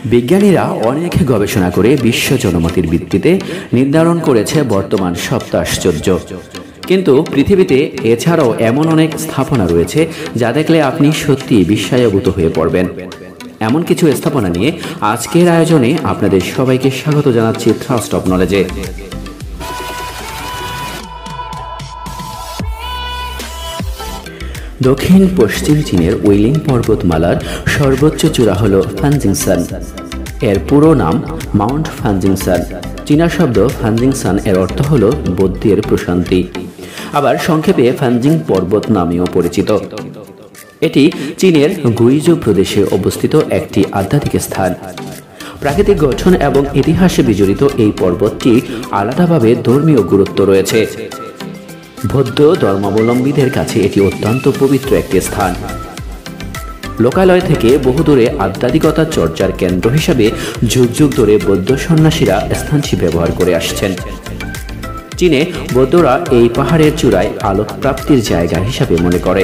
বিজ্ঞানীরা অনেক গবেষণা করে বিশ্ব জনমতের ভিত্তিতে নির্ধারণ করেছে বর্তমান সপ্ত আশ্চর্য। কিন্তু পৃথিবীতে এছাড়াও এমন অনেক স্থাপনা রয়েছে যা দেখলে আপনি সত্যি বিস্ময়াভূত হয়ে পড়বেন। এমন কিছু স্থাপনা নিয়ে আজকের আয়োজনে আপনাদের সবাইকে স্বাগত জানাচ্ছি থ্রাস্ট অফ নলেজে। দক্ষিণ পশ্চিম চীনের ওয়েলিং পর্বতমালার সর্বোচ্চ চূড়া হল ফানজিংসান। এর পুরো নাম মাউন্ট ফানজিংসান। চীনা শব্দ ফানজিংসান এর অর্থ হল বৌদ্ধের প্রশান্তি, আবার সংক্ষেপে ফানজিং পর্বত নামেও পরিচিত। এটি চীনের গুইজু প্রদেশে অবস্থিত একটি আধ্যাত্মিক স্থান। প্রাকৃতিক গঠন এবং ইতিহাসে বিজড়িত এই পর্বতটি আলাদাভাবে ধর্মীয় গুরুত্ব রয়েছে। বৌদ্ধ ধর্মাবলম্বীদের কাছে এটি অত্যন্ত পবিত্র একটি স্থান। লোকালয় থেকে বহু দূরে আধ্যাত্মিকতা চর্চার কেন্দ্র হিসাবে যুগ যুগ ধরে বৌদ্ধ সন্ন্যাসীরা স্থানটি ব্যবহার করে আসছেন। চীনে বৌদ্ধরা এই পাহাড়ের চূড়ায় আলোক প্রাপ্তির জায়গা হিসাবে মনে করে।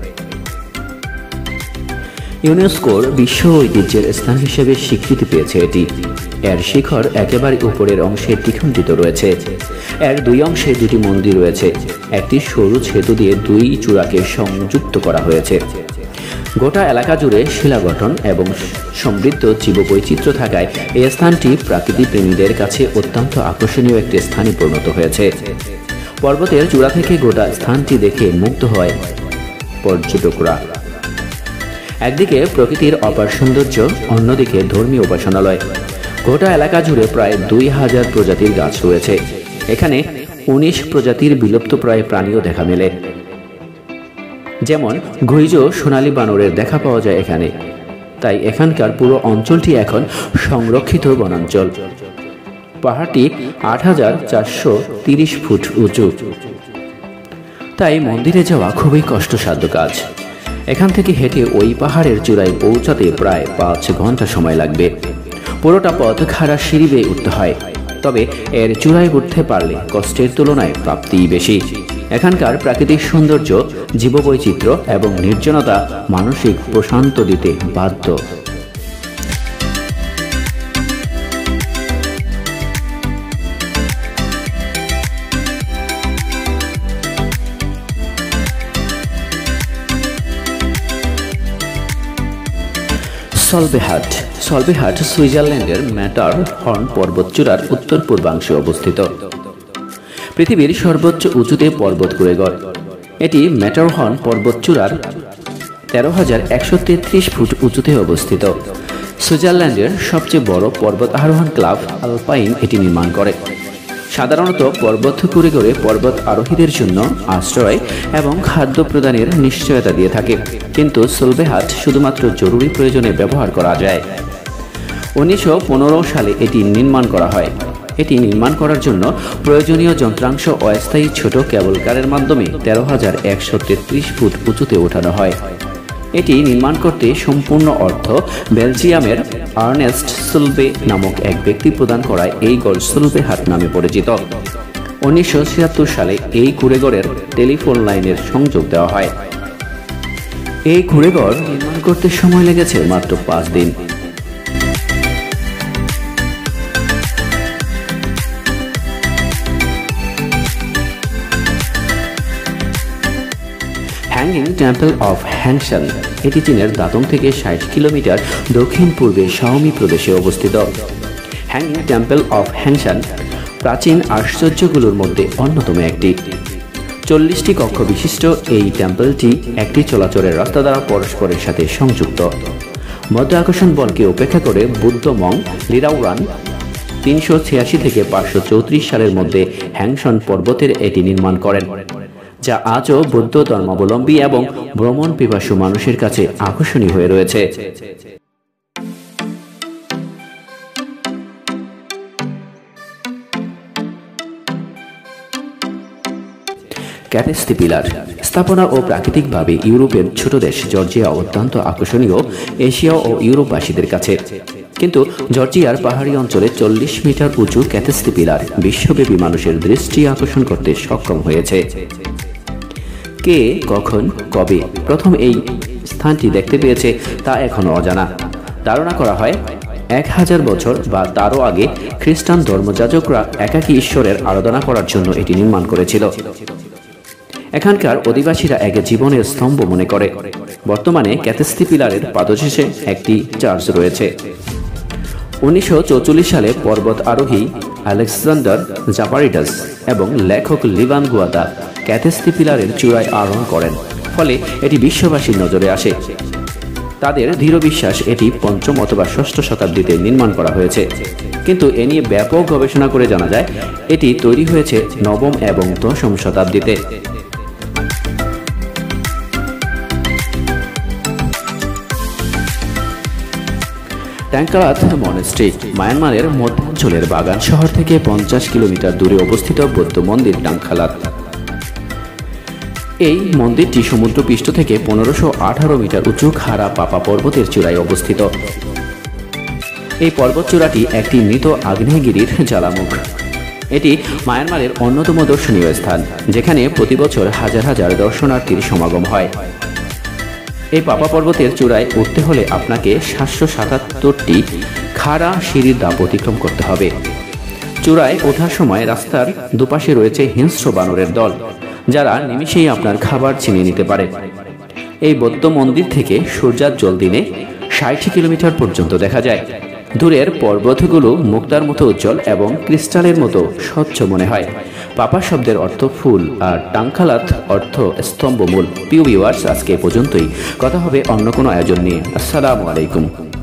ইউনেস্কোর বিশ্ব ঐতিহ্যের স্থান হিসেবে স্বীকৃতি পেয়েছে এটি। এর শিখর একেবারে উপরের অংশে দ্বিখণ্ডিত রয়েছে। এর দুই অংশে দুটি মন্দির রয়েছে। একটি সরু সেতু দিয়ে দুই চূড়াকে সংযুক্ত করা হয়েছে। গোটা এলাকা জুড়ে শিলা গঠন এবং সমৃদ্ধ জীববৈচিত্র্য থাকায় এই স্থানটি প্রাকৃতিপ্রেমীদের কাছে অত্যন্ত আকর্ষণীয় একটি স্থানে পরিণত হয়েছে। পর্বতের চূড়া থেকে গোটা স্থানটি দেখে মুগ্ধ হয় পর্যটকরা। একদিকে প্রকৃতির অপার সৌন্দর্য, অন্যদিকে ধর্মীয় উপাসনালয়। গোটা এলাকা জুড়ে প্রায় 2000 প্রজাতির গাছ রয়েছে। এখানে 19 প্রজাতির বিলুপ্তপ্রায় প্রাণীও দেখা মেলে, যেমন গুইজো সোনালী বানরের দেখা পাওয়া যায় এখানে। তাই এখানকার পুরো অঞ্চলটি এখন সংরক্ষিত বনাঞ্চল। পাহাড়টি 8430 ফুট উঁচু, তাই মন্দিরে যাওয়া খুবই কষ্টসাধ্য কাজ। এখান থেকে হেঁটে ওই পাহাড়ের চূড়ায় পৌঁছাতে প্রায় 5 ঘন্টা সময় লাগবে। পুরোটা পথ খাড়া সিঁড়ি বেয়ে উঠতে হয়, তবে এর চূড়ায় উঠতে পারলে কষ্টের তুলনায় প্রাপ্তিই বেশি। এখানকার প্রাকৃতিক সৌন্দর্য, জীববৈচিত্র্য এবং নির্জনতা মানসিক প্রশান্ত দিতে বাধ্য। সলবেহাট সুইজারল্যান্ডের ম্যাটার হর্ন পর্বতচূড়ার উত্তর পূর্বাংশে অবস্থিত। পৃথিবীর সর্বোচ্চ উঁচুতে পর্বত কুড়েগড়। এটি ম্যাটারহর্ন পর্বতচূড়ার 13,133 ফুট উঁচুতে অবস্থিত। সুইজারল্যান্ডের সবচেয়ে বড় পর্বত আরোহণ ক্লাব আলপাইন এটি নির্মাণ করে। সাধারণত পর্বত কুড়েগড়ে পর্বত আরোহীদের জন্য আশ্রয় এবং খাদ্য প্রদানের নিশ্চয়তা দিয়ে থাকে, কিন্তু সলবেহাট শুধুমাত্র জরুরি প্রয়োজনে ব্যবহার করা যায়। 1915 সালে এটি নির্মাণ করা হয়। এটি নির্মাণ করার জন্য প্রয়োজনীয় যন্ত্রাংশ অস্থায়ী ছোট কেবল কারের মাধ্যমে 13,133 ফুট উঁচুতে ওঠানো হয়। এটি নির্মাণ করতে সম্পূর্ণ অর্থ বেলজিয়ামের আর্নেস্ট সুলবে নামক এক ব্যক্তি প্রদান করায় এই গড় সুলবেহাট নামে পরিচিত। 1976 সালে এই কুড়েগড়ের টেলিফোন লাইনের সংযোগ দেওয়া হয়। এই কুড়েগড় নির্মাণ করতে সময় লেগেছে মাত্র 5 দিন। হ্যাঙ্গিং টেম্পল অফ হ্যাংশান এটি চীনের দাতং থেকে 60 কিলোমিটার দক্ষিণ পূর্বে শাওমি প্রদেশে অবস্থিত। হ্যাঙ্গিং টেম্পল অফ হ্যাংশান প্রাচীন আশ্চর্যগুলোর মধ্যে অন্যতম একটি। 40টি কক্ষ বিশিষ্ট এই টেম্পলটি একটি চলাচলের রাস্তা দ্বারা পরস্পরের সাথে সংযুক্ত। মধ্য আকর্ষণ বলকে উপেক্ষা করে বুদ্ধ মং লিরাওরান 386 থেকে 534 সালের মধ্যে হ্যাংশন পর্বতের এটি নির্মাণ করেন, যা আজও বৌদ্ধ ধর্মাবলম্বী এবং ভ্রমণ পিপাসু মানুষের কাছে আকর্ষণীয় হয়ে রয়েছে। ক্যাপেস্টি পিলার স্থাপনা ও প্রাকৃতিকভাবে ইউরোপের ছোট দেশ জর্জিয়া অত্যন্ত আকর্ষণীয় এশিয়া ও ইউরোপবাসীদের কাছে। কিন্তু জর্জিয়ার পাহাড়ি অঞ্চলে 40 মিটার উঁচু ক্যাপেস্টি পিলার বিশ্বব্যাপী মানুষের দৃষ্টি আকর্ষণ করতে সক্ষম হয়েছে। কে, কখন, কবে প্রথম এই স্থানটি দেখতে পেয়েছে তা এখনো অজানা। ধারণা করা হয় 1000 বছর বা তারও আগে খ্রিস্টান ধর্মযাজকরা একাকী ঈশ্বরের আরাধনা করার জন্য এটি নির্মাণ করেছিল। এখানকার অধিবাসীরা এক জীবনের স্তম্ভ মনে করে। বর্তমানে ক্যাথেস্তি পিলারের পাদদেশে একটি চার্চ রয়েছে। 1944 সালে পর্বত আরোহী আলেকজান্ডার জাপারিটাস এবং লেখক লিভান গুয়াদা ক্যাথেস্তি পিলারের চূড়ায় আরোহণ করেন, ফলে এটি বিশ্ববাসীর নজরে আসে। তাদের দৃঢ় বিশ্বাস এটি 5ম অথবা 6ষ্ঠ শতাব্দীতে নির্মাণ করা হয়েছে, কিন্তু এ নিয়ে ব্যাপক গবেষণা করে জানা যায় এটি তৈরি হয়েছে 9ম এবং 10ম শতাব্দীতে। ট্যাংকালাত মনেস্ট্রি মায়ানমারের মধ্যাঞ্চলের বাগান শহর থেকে 50 কিলোমিটার দূরে অবস্থিত বৌদ্ধ মন্দির ট্যাংকালাত। এই মন্দিরটি সমুদ্রপৃষ্ঠ থেকে 1518 মিটার উঁচু খাড়া পাপা পর্বতের চূড়ায় অবস্থিত। এই পর্বতচূড়াটি একটি মৃত আগ্নেয়গিরির জ্বালামুখ। এটি মায়ানমারের অন্যতম দর্শনীয় স্থান, যেখানে প্রতি বছর হাজার হাজার দর্শনার্থীর সমাগম হয়। এই পাপা পর্বতের চূড়ায় উঠতে হলে আপনাকে 777টি খাড়া সিঁড়ির ধাপ অতিক্রম করতে হবে। চূড়ায় ওঠার সময় রাস্তার দুপাশে রয়েছে হিংস্র বানরের দল, যারা নিমিষেই আপনার খাবার ছিনিয়ে নিতে পারে। এই বৌদ্ধ মন্দির থেকে সূর্যাজ্জ্বল দিনে 60 কিলোমিটার পর্যন্ত দেখা যায়। দূরের পর্বতগুলো মুক্তার মতো উজ্জ্বল এবং ক্রিস্টালের মতো স্বচ্ছ মনে হয়। পাপা শব্দের অর্থ ফুল আর টাংখালাত অর্থ স্তম্ভমূল। প্রিয় ভিউয়ার্স, আজকে এ পর্যন্তই। কথা হবে অন্য কোনো আয়োজন নিয়ে। আসসালামু আলাইকুম।